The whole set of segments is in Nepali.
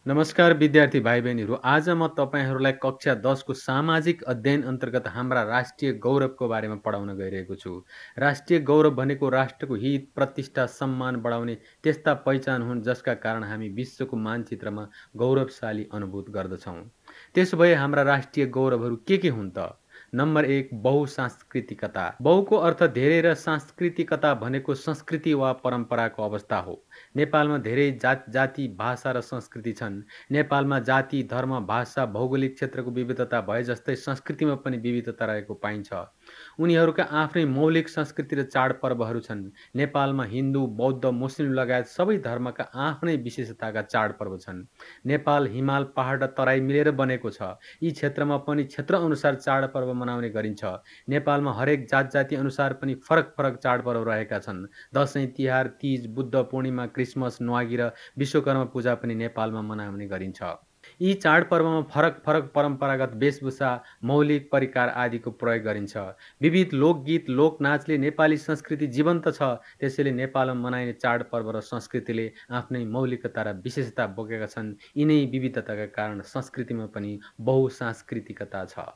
नमस्कार विद्यार्थी भाइ बहिनीहरू। आज म तपाईहरूलाई कक्षा 10 को सामाजिक अध्ययन अन्तर्गत हाम्रा राष्ट्रिय गौरवको बारेमा पढाउन गइरहेको छु। राष्ट्रिय गौरव भनेको राष्ट्रको हित, प्रतिष्ठा, सम्मान बढाउने त्यस्ता पहिचान हुन् जसका कारण हामी विश्वको मानचित्रमा गौरवशाली अनुभूत गर्दछौँ। त्यसोभए हाम्रा राष्ट्रिय गौरवहरू के हुन् त? नम्बर 1, बहुसांस्कृतिकता। बहुको अर्थ धेरै र सांस्कृतिकता भनेको संस्कृति वा परम्पराको अवस्था हो। नेपालमा धेरै जाति, भाषा र संस्कृति छन्। नेपालमा जाति, धर्म, भाषा, भौगोलिक क्षेत्रको विविधता भए जस्तै संस्कृतिमा पनि विविधता रहेको पाइन्छ। उनीहरूका आफ्नै मौलिक संस्कृति र चाडपर्वहरू छन्। नेपालमा हिन्दू, बौद्ध, मुस्लिम लगायत सबै धर्मका आफ्नै विशेषताका चाडपर्व छन्। नेपाल हिमाल, पहाड र तराई मिलेर बनेको छ। यी क्षेत्रमा पनि क्षेत्र अनुसार चाडपर्व मनाउने गरिन्छ। नेपालमा हरेक जाति अनुसार पनि फरक फरक चाडपर्व रहेका छन्। दसैँ, तिहार, तीज, बुद्ध पूर्णिमा, क्रिसमस, न्वागी र विश्वकर्मा पूजा पनि नेपालमा मनाउने गरिन्छ। यी चाडपर्वमा फरक फरक परम्परागत वेशभूषा, मौलिक परिकार आदिको प्रयोग गरिन्छ। विविध लोकगीत, लोकनाचले नेपाली संस्कृति जीवन्त छ। त्यसैले नेपालमा मनाइने चाडपर्व र संस्कृतिले आफ्नै मौलिकता र विशेषता बोकेका छन्। यिनै विविधताका कारण संस्कृतिमा पनि बहुसांस्कृतिकता छ।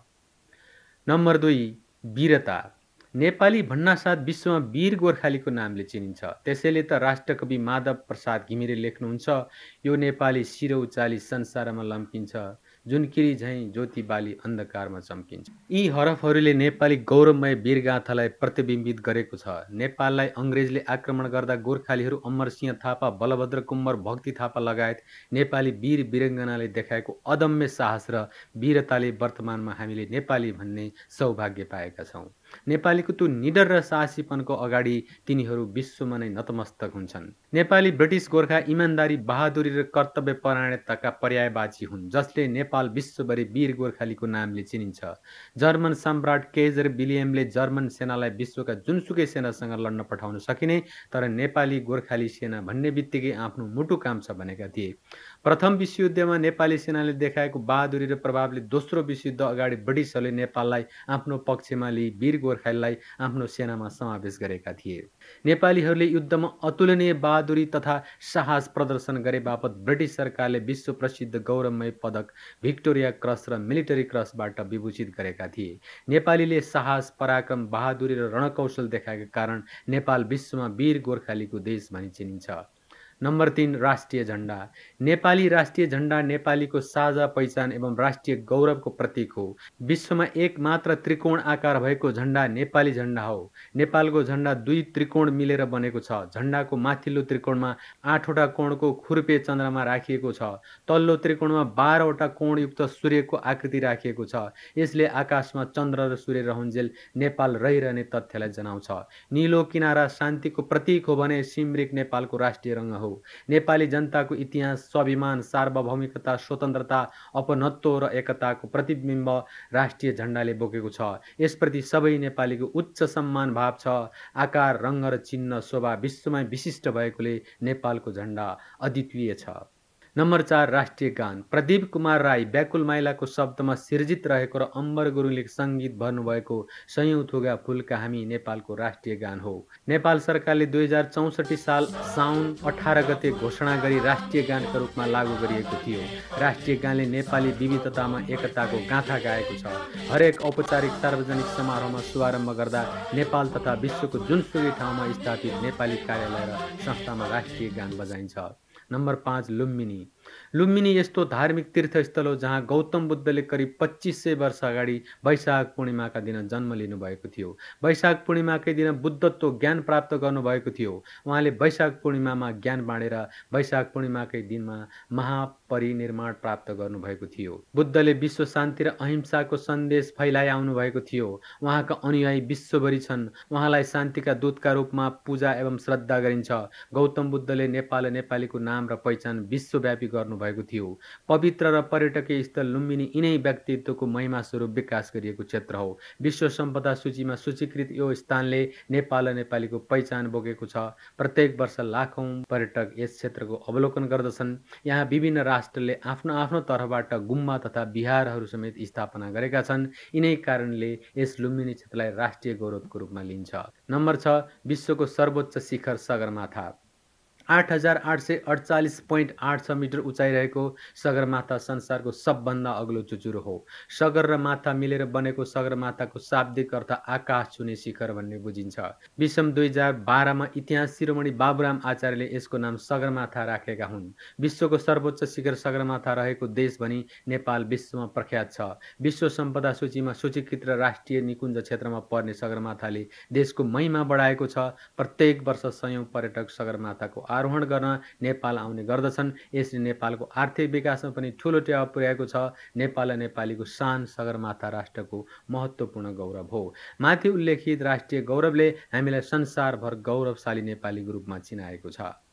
नम्बर 2, वीरता। नेपाली भन्नासाथ विश्वमा वीर गोर्खालीको नामले चिनिन्छ। त्यसैले त राष्ट्रकवि माधव प्रसाद घिमिरे लेख्नुहुन्छ, यो नेपाली शिर उचाली संसारमा लम्किन्छ, जुनकिरी झैँ ज्योति बाली अन्धकारमा चम्किन्छ। यी हरफहरूले नेपाली गौरवमय वीरगाथालाई प्रतिबिम्बित गरेको छ। नेपाललाई अङ्ग्रेजले आक्रमण गर्दा गोर्खालीहरू अमरसिंह थापा, बलभद्र कुँवर, भक्ति थापा लगायत नेपाली वीर वीरङ्गनाले देखाएको अदम्य साहस र वीरताले वर्तमानमा हामीले नेपाली भन्ने सौभाग्य पाएका छौँ। नेपालीको त्यो निडर र साहसीपनको अगाडि तिनीहरू विश्वमा नै नतमस्तक हुन्छन्। नेपाली ब्रिटिस गोर्खा इमान्दारी, बहादुरी र कर्तव्य परायणताका पर्यायवाची हुन्, जसले नेपाल विश्वभरि वीर गोर्खालीको नामले चिनिन्छ। जर्मन सम्राट केजर विलियमले जर्मन सेनालाई विश्वका जुनसुकै सेनासँग लड्न पठाउन सकिने, तर नेपाली गोर्खाली सेना भन्ने बित्तिकै आफ्नो मुटु काम्छ भनेका थिए। प्रथम विश्वयुद्धमा नेपाली सेनाले देखाएको बहादुरी र प्रभावले दोस्रो विश्वयुद्ध अगाडि ब्रिटिसहरूले नेपाललाई आफ्नो पक्षमा लिई वीर गोर्खालीलाई आफ्नो सेनामा समावेश गरेका थिए। नेपालीहरूले युद्धमा अतुलनीय बहादुरी तथा साहस प्रदर्शन गरे बापत ब्रिटिस सरकारले विश्व प्रसिद्ध गौरवमय पदक भिक्टोरिया क्रस र मिलिटरी क्रसबाट विभूषित गरेका थिए। नेपालीले साहस, पराक्रम, बहादुरी र रणकौशल देखाएका कारण नेपाल विश्वमा वीर गोर्खालीको देश भनी चिनिन्छ। नम्बर 3, राष्ट्रिय झण्डा। नेपाली राष्ट्रिय झण्डा नेपालीको साझा पहिचान एवं राष्ट्रिय गौरवको प्रतीक हो। विश्वमा एक मात्र त्रिकोण आकार भएको झण्डा नेपाली झण्डा हो। नेपालको झण्डा 2 त्रिकोण मिलेर बनेको छ। झण्डाको माथिल्लो त्रिकोणमा 8वटा कोणको खुर्पे चन्द्रमा राखिएको छ। तल्लो त्रिकोणमा 12वटा कोणयुक्त सूर्यको आकृति राखिएको छ। यसले आकाशमा चन्द्र र सूर्य रहन्जेल नेपाल रहिरहने तथ्यलाई जनाउँछ। नीलो किनारा शान्तिको प्रतीक हो भने सिमरिक नेपालको राष्ट्रिय रङ्ग हो। नेपाली जनताको इतिहास, स्वाभिमान, सार्वभौमिकता, स्वतन्त्रता, अपनत्व र एकताको प्रतिबिम्ब राष्ट्रिय झण्डाले बोकेको छ। यसप्रति सबै नेपालीको उच्च सम्मान भाव छ। आकार, रङ्ग र चिन्ह शोभा विश्वमै विशिष्ट भएकोले नेपालको झण्डा अद्वितीय छ। नम्बर 4, राष्ट्रिय गान। प्रदीप कुमार राई, व्याकुल माइलाको शब्दमा सिर्जित रहेको र अम्बर गुरुङले सङ्गीत भर्नुभएको सयौं थोगा फुलका हामी नेपालको राष्ट्रिय गान हो। नेपाल सरकारले 2064 साल साउन 18 गते घोषणा गरी राष्ट्रिय गानका रूपमा लागू गरिएको थियो। राष्ट्रिय गानले नेपाली विविधतामा एकताको गाथा गाएको छ। हरेक औपचारिक सार्वजनिक समारोहमा शुभारम्भ गर्दा नेपाल तथा विश्वको जुनसुकै ठाउँमा स्थापित नेपाली कार्यालय र संस्थामा राष्ट्रिय गान बजाइन्छ। नम्बर 5, लुम्बिनी। लुम्बिनी यस्तो धार्मिक तीर्थस्थल हो जहाँ गौतम बुद्धले करिब 2500 वर्ष अगाडि वैशाख पूर्णिमाका दिन जन्म लिनुभएको थियो। वैशाख पूर्णिमाकै दिन बुद्धत्व ज्ञान प्राप्त गर्नुभएको थियो। उहाँले वैशाख पूर्णिमामा ज्ञान बाँडेर वैशाख पूर्णिमाकै दिनमा महापरिनिर्वाण प्राप्त गर्नुभएको थियो। बुद्धले विश्व शान्ति र अहिंसाको सन्देश फैलाइ आउनुभएको थियो। उहाँका अनुयायी विश्वभरि छन्। उहाँलाई शान्तिका दूतका रूपमा पूजा एवं श्रद्धा गरिन्छ। गौतम बुद्धले नेपाल र नेपालीको नाम र पहिचान विश्वव्यापी गर्नुभएको थियो। पवित्र र पर्यटकीय स्थल लुम्बिनी यिनै व्यक्तित्वको महिमा स्वरूप विकास गरिएको क्षेत्र हो। विश्व सम्पदा सूचीमा सूचीकृत यो स्थानले नेपाल र नेपालीको पहिचान बोकेको छ। प्रत्येक वर्ष लाखौं पर्यटक यस क्षेत्रको अवलोकन गर्दछन्। यहाँ विभिन्न राष्ट्रले आफ्नो आफ्नो तर्फबाट गुम्बा तथा विहारहरू समेत स्थापना गरेका छन्। यिनै कारणले यस लुम्बिनी क्षेत्रलाई राष्ट्रिय गौरवको रूपमा लिन्छ। नम्बर 6, विश्वको सर्वोच्च शिखर सगरमाथा। 8848.86 मिटर उचाइ रहेको सगरमाथा संसारको सबभन्दा अग्लो चुचुरो हो। सगर र माथा मिलेर बनेको सगरमाथाको शाब्दिक अर्थ आकाश छुने शिखर भन्ने बुझिन्छ। विषम 2012मा इतिहास शिरोमणि बाबुराम आचार्यले यसको नाम सगरमाथा राखेका हुन्। विश्वको सर्वोच्च शिखर सगरमाथा रहेको देश भनी नेपाल विश्वमा प्रख्यात छ। विश्व सम्पदा सूचीमा सूचीकृत र राष्ट्रिय निकुञ्ज क्षेत्रमा पर्ने सगरमाथाले देशको महिमा बढाएको छ। प्रत्येक वर्ष सयौं पर्यटक सगरमाथाको आरोहण गर्न नेपाल आउने गर्दछन्। यसले नेपालको आर्थिक विकासमा पनि ठूलो टेवा पुर्याएको छ। नेपाल र नेपालीको शान सगरमाथा राष्ट्रको महत्त्वपूर्ण गौरव हो। माथि उल्लेखित राष्ट्रिय गौरवले हामीलाई संसारभर गौरवशाली नेपालीको रूपमा चिनाएको छ।